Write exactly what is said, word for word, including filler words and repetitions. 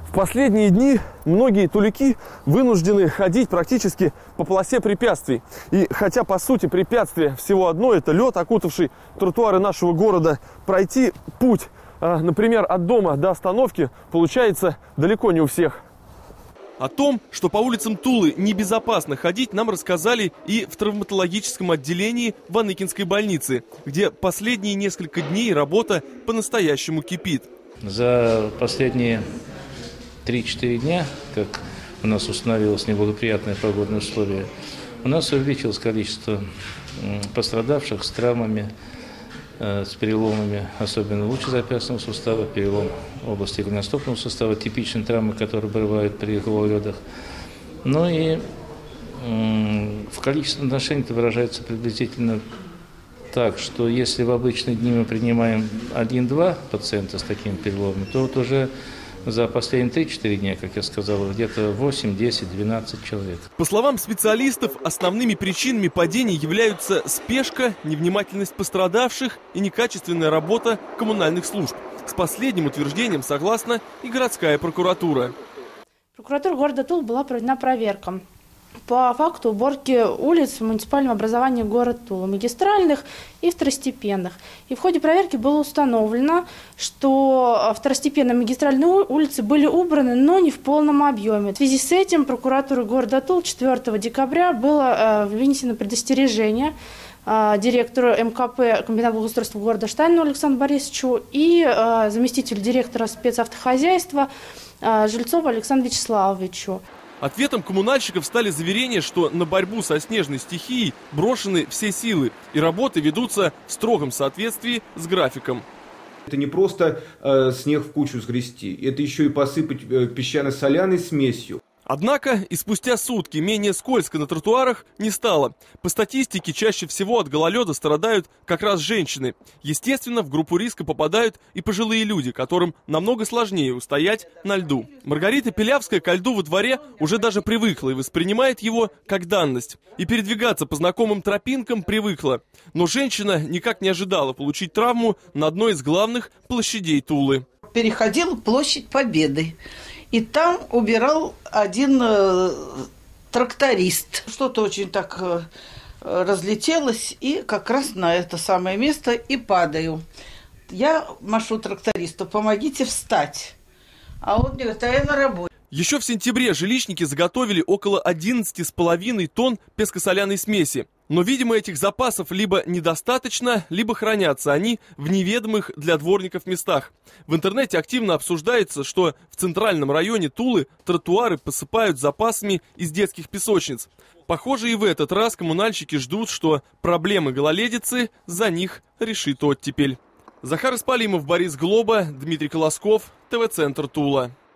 В последние дни многие тулики вынуждены ходить практически по полосе препятствий. И хотя, по сути, препятствие всего одно – это лед, окутавший тротуары нашего города, пройти путь, например, от дома до остановки, получается далеко не у всех. О том, что по улицам Тулы небезопасно ходить, нам рассказали и в травматологическом отделении Ваныкинской больницы, где последние несколько дней работа по-настоящему кипит. За последние три-четыре дня, как у нас установилось неблагоприятные погодные условия, у нас увеличилось количество пострадавших с травмами, с переломами, особенно лучезапястного сустава, перелом области голеностопного сустава, типичные травмы, которые бывают при гололедах. Ну и в количественном отношении это выражается приблизительно так, что если в обычные дни мы принимаем один-два пациента с такими переломами, то вот уже за последние три-четыре дня, как я сказал, где-то восемь, десять, двенадцать человек. По словам специалистов, основными причинами падений являются спешка, невнимательность пострадавших и некачественная работа коммунальных служб. С последним утверждением согласна и городская прокуратура. Прокуратура города Тулы была проведена проверка по факту уборки улиц в муниципальном образовании города Тула, магистральных и второстепенных. И в ходе проверки было установлено, что второстепенные магистральные улицы были убраны, но не в полном объеме. В связи с этим прокуратурой города Тула четвёртого декабря было вынесено предостережение директору эм ка пэ комбината благоустройства города Штайну Александру Борисовичу и заместителю директора спецавтохозяйства Жильцову Александру Вячеславовичу. Ответом коммунальщиков стали заверения, что на борьбу со снежной стихией брошены все силы, и работы ведутся в строгом соответствии с графиком. Это не просто э, снег в кучу сгрести, это еще и посыпать э, песчано-соляной смесью. Однако и спустя сутки менее скользко на тротуарах не стало. По статистике, чаще всего от гололеда страдают как раз женщины. Естественно, в группу риска попадают и пожилые люди, которым намного сложнее устоять на льду. Маргарита Пилявская ко льду во дворе уже даже привыкла и воспринимает его как данность. И передвигаться по знакомым тропинкам привыкла. Но женщина никак не ожидала получить травму на одной из главных площадей Тулы. Переходила площадь Победы. И там убирал один э, тракторист. Что-то очень так э, разлетелось, и как раз на это самое место и падаю. Я машу трактористу: помогите встать. А он мне говорит: а я на работе. Еще в сентябре жилищники заготовили около одиннадцати с половиной тонн пескосоляной смеси. Но, видимо, этих запасов либо недостаточно, либо хранятся они в неведомых для дворников местах. В интернете активно обсуждается, что в центральном районе Тулы тротуары посыпают запасами из детских песочниц. Похоже, и в этот раз коммунальщики ждут, что проблемы гололедицы за них решит оттепель. Захар Испалимов, Борис Глоба, Дмитрий Колосков, тэ вэ-центр Тула.